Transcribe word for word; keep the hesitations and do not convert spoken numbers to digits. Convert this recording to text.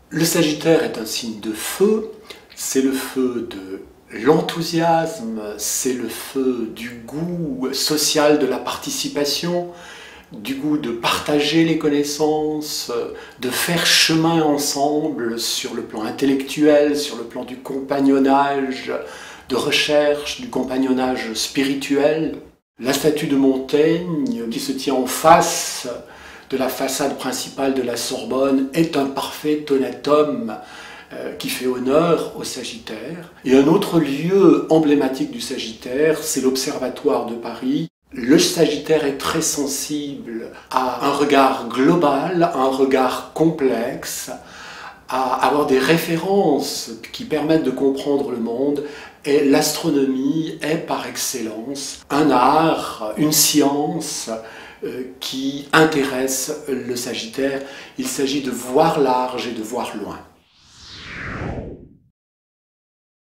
Le Sagittaire est un signe de feu, c'est le feu de l'enthousiasme, c'est le feu du goût social de la participation, du goût de partager les connaissances, de faire chemin ensemble sur le plan intellectuel, sur le plan du compagnonnage, de recherche, du compagnonnage spirituel. La statue de Montaigne, qui se tient en face de la façade principale de la Sorbonne, est un parfait honnête homme euh, qui fait honneur au Sagittaire. Et un autre lieu emblématique du Sagittaire, c'est l'Observatoire de Paris. Le Sagittaire est très sensible à un regard global, à un regard complexe, à avoir des références qui permettent de comprendre le monde. Et l'astronomie est par excellence un art, une science euh, qui intéresse le Sagittaire. Il s'agit de voir large et de voir loin.